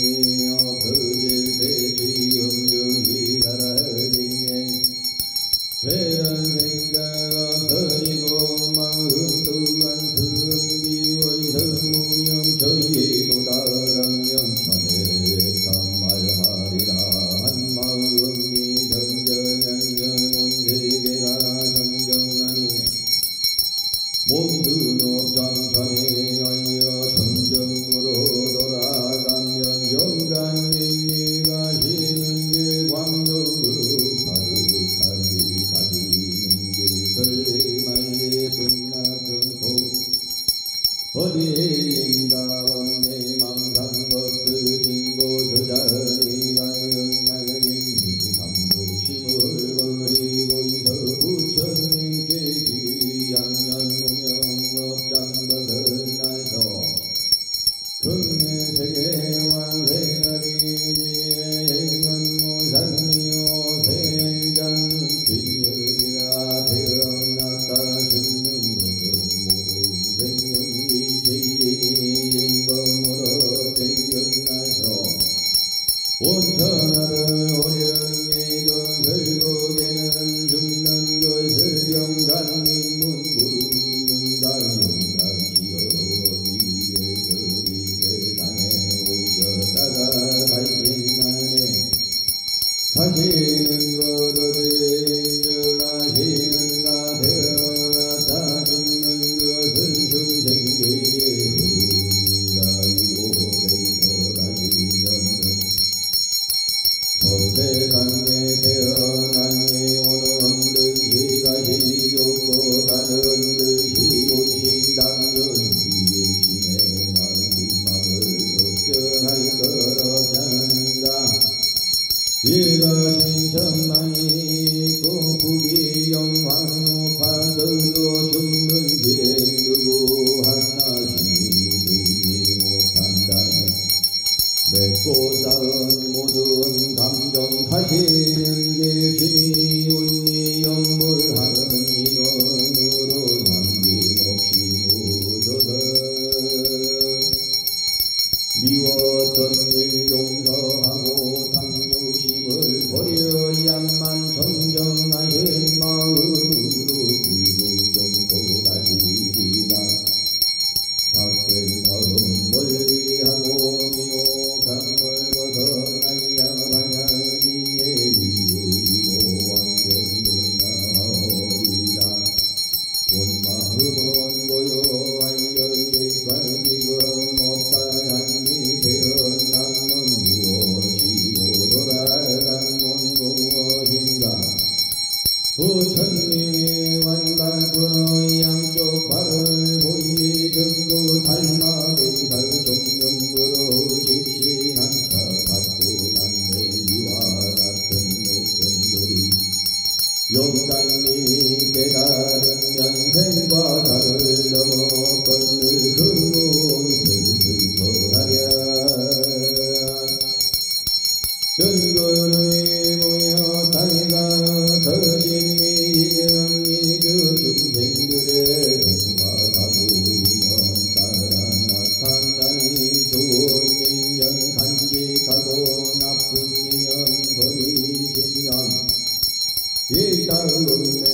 없어질 때 지영영이 사라지네. 죄는 생각 없어지고 마음 또한 성비의 성무념 저희에 도달하면 천에 참말하리라. 한 마음이 정정하면 온 세계가 정정하니 모든 업장천에 하여 정정으로 돌아가면 영광님이 가시는 길 광명으로 가득하게 가시는 길 전례말리 분나정토 어디인가 원내 망상 없으신 곳 저자리가 영양님이 감독심을 버리고 있어 부처님께 귀양년 무명업장것은 나서 금내세계 왕생아리지에 행은 무상이요 생장 빈혈이라 태어났다 죽는 것은 모든 생명이 제인이 인검으로 생겨나서 온천하를 오련예도 결국에는 죽는 것을 영광님 문구는가 영광시여 어디에 저리 세상에 오셨다가 가시나네. 가시는 것 어디인 줄 아시는가. 태어났다 죽는 것은 중생계의 흠이라. 이곳에서 가시면은 저 세상에 태어나니 오는 듯이 가시고 가는 듯이 오신다면 이육신의 마지막을 걱정할 것 없잖은가. 이것이 천만이 있고 북이 영광 높아서도 죽는 길에 누구 하나씩 되지 못한다네. 맺고 쌓은 모든 감정 하시는 계심이 온니 영불하는 인원으로 남김없이 누더더 미웠던 일 용서하고 탐욕심을 버려야만 정정하신 마음으로 불구정토 가시리라. 삭된 마음 멀리하고 미혹함을 벗어나야 방향이에 이루시고 완전히 나오리라. 온 마음은 고요하여 예관이금 없다 하니 태어남은 무엇이고 돌아가면 무엇인가. 부처님이 완발군의 양쪽 발을 보이니 전부 달마대살 종명으로 십신한차 받고 난내리와 같은 높은 돌이 영광님이 깨달으면 생과 사를 넘어 건널 금문슬슬 거하랴. 전근의 모여 다리가 터진 이정이 그 중생들의 생과 사구이면 따라 나타나니 좋은 인연 간직하고 나쁜 인연 버리시면 이 땅을